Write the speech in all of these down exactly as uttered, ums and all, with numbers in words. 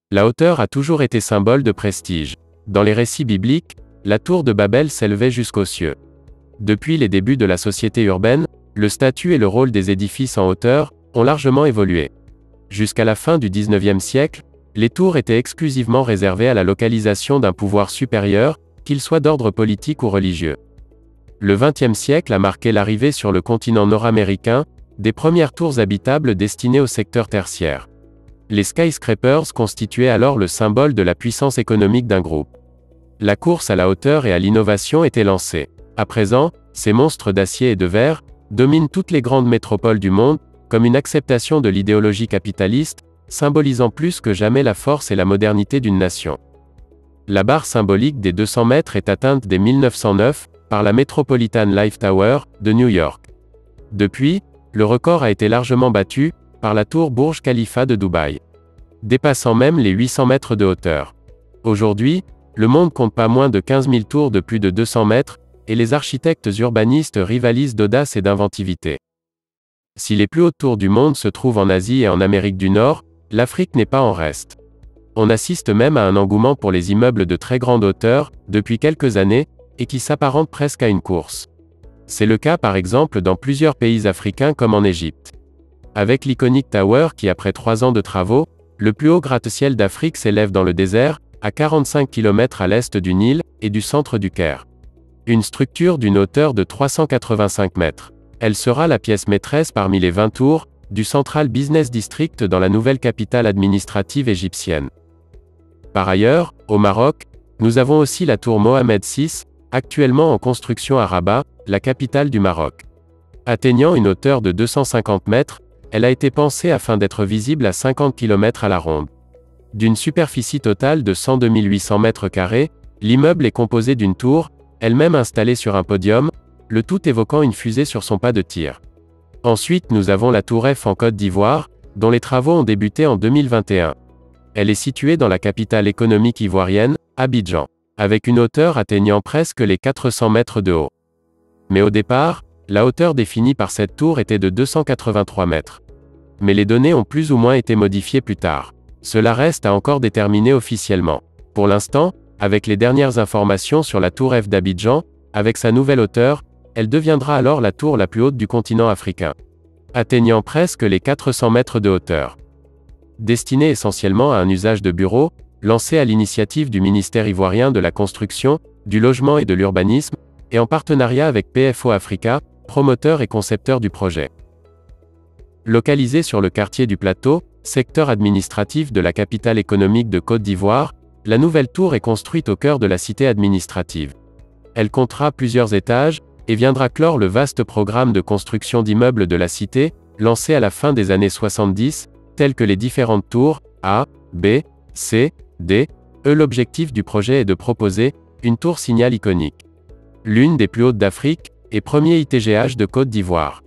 La hauteur a toujours été symbole de prestige. Dans les récits bibliques, la tour de Babel s'élevait jusqu'aux cieux. Depuis les débuts de la société urbaine, le statut et le rôle des édifices en hauteur ont largement évolué. Jusqu'à la fin du dix-neuvième siècle, les tours étaient exclusivement réservées à la localisation d'un pouvoir supérieur, qu'il soit d'ordre politique ou religieux. Le vingtième siècle a marqué l'arrivée sur le continent nord-américain des premières tours habitables destinées au secteur tertiaire. Les skyscrapers constituaient alors le symbole de la puissance économique d'un groupe. La course à la hauteur et à l'innovation était lancée. À présent, ces monstres d'acier et de verre dominent toutes les grandes métropoles du monde, comme une acceptation de l'idéologie capitaliste, symbolisant plus que jamais la force et la modernité d'une nation. La barre symbolique des deux cents mètres est atteinte dès mille neuf cent neuf, par la Metropolitan Life Tower, de New York. Depuis, le record a été largement battu, par la tour Burj Khalifa de Dubaï, dépassant même les huit cents mètres de hauteur. Aujourd'hui, le monde compte pas moins de quinze mille tours de plus de deux cents mètres, et les architectes urbanistes rivalisent d'audace et d'inventivité. Si les plus hautes tours du monde se trouvent en Asie et en Amérique du Nord, l'Afrique n'est pas en reste. On assiste même à un engouement pour les immeubles de très grande hauteur, depuis quelques années, et qui s'apparente presque à une course. C'est le cas par exemple dans plusieurs pays africains comme en Égypte. Avec l'iconique Tower qui après trois ans de travaux, le plus haut gratte-ciel d'Afrique s'élève dans le désert, à quarante-cinq kilomètres à l'est du Nil, et du centre du Caire. Une structure d'une hauteur de trois cent quatre-vingt-cinq mètres. Elle sera la pièce maîtresse parmi les vingt tours, du Central Business District dans la nouvelle capitale administrative égyptienne. Par ailleurs, au Maroc, nous avons aussi la tour Mohamed six, actuellement en construction à Rabat, la capitale du Maroc. Atteignant une hauteur de deux cent cinquante mètres, elle a été pensée afin d'être visible à cinquante kilomètres à la ronde. D'une superficie totale de cent deux mille huit cents mètres carrés, l'immeuble est composé d'une tour, elle-même installée sur un podium, le tout évoquant une fusée sur son pas de tir. Ensuite nous avons la tour F en Côte d'Ivoire, dont les travaux ont débuté en deux mille vingt et un. Elle est située dans la capitale économique ivoirienne, Abidjan, avec une hauteur atteignant presque les quatre cents mètres de haut. Mais au départ, la hauteur définie par cette tour était de deux cent quatre-vingt-trois mètres. Mais les données ont plus ou moins été modifiées plus tard. Cela reste à encore déterminer officiellement. Pour l'instant, avec les dernières informations sur la tour F d'Abidjan, avec sa nouvelle hauteur, elle deviendra alors la tour la plus haute du continent africain, atteignant presque les quatre cents mètres de hauteur. Destinée essentiellement à un usage de bureau, lancée à l'initiative du ministère ivoirien de la Construction, du Logement et de l'Urbanisme, et en partenariat avec P F O Africa, promoteur et concepteur du projet. Localisée sur le quartier du Plateau, secteur administratif de la capitale économique de Côte d'Ivoire, la nouvelle tour est construite au cœur de la cité administrative. Elle comptera plusieurs étages, et viendra clore le vaste programme de construction d'immeubles de la cité, lancé à la fin des années soixante-dix, tels que les différentes tours A, B, C, D, E. L'objectif du projet est de proposer une tour signal iconique, l'une des plus hautes d'Afrique, et premier I T G H de Côte d'Ivoire.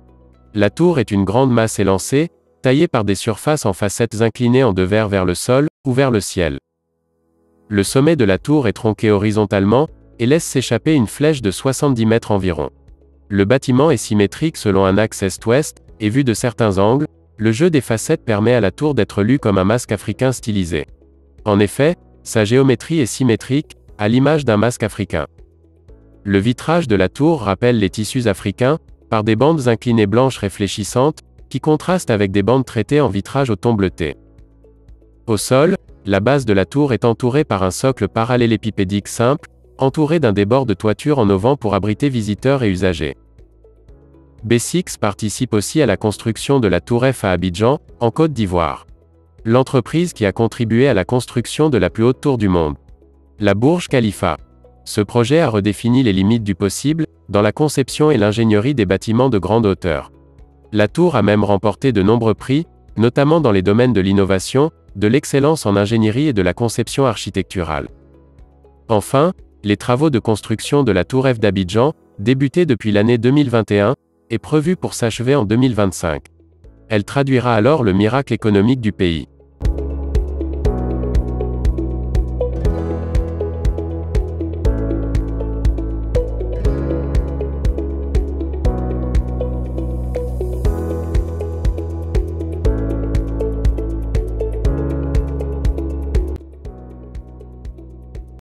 La tour est une grande masse élancée, taillée par des surfaces en facettes inclinées en devers vers le sol, ou vers le ciel. Le sommet de la tour est tronqué horizontalement, et laisse s'échapper une flèche de soixante-dix mètres environ. Le bâtiment est symétrique selon un axe est-ouest, et vu de certains angles, le jeu des facettes permet à la tour d'être lue comme un masque africain stylisé. En effet, sa géométrie est symétrique, à l'image d'un masque africain. Le vitrage de la tour rappelle les tissus africains, par des bandes inclinées blanches réfléchissantes, qui contrastent avec des bandes traitées en vitrage au ton bleuté. Au sol, la base de la tour est entourée par un socle parallélépipédique simple, entouré d'un débord de toiture en auvent pour abriter visiteurs et usagers. B six participe aussi à la construction de la tour F à Abidjan, en Côte d'Ivoire. L'entreprise qui a contribué à la construction de la plus haute tour du monde, la Burj Khalifa. Ce projet a redéfini les limites du possible, dans la conception et l'ingénierie des bâtiments de grande hauteur. La tour a même remporté de nombreux prix, notamment dans les domaines de l'innovation, de l'excellence en ingénierie et de la conception architecturale. Enfin, les travaux de construction de la tour F d'Abidjan, débutés depuis l'année deux mille vingt et un, est prévu pour s'achever en deux mille vingt-cinq. Elle traduira alors le miracle économique du pays.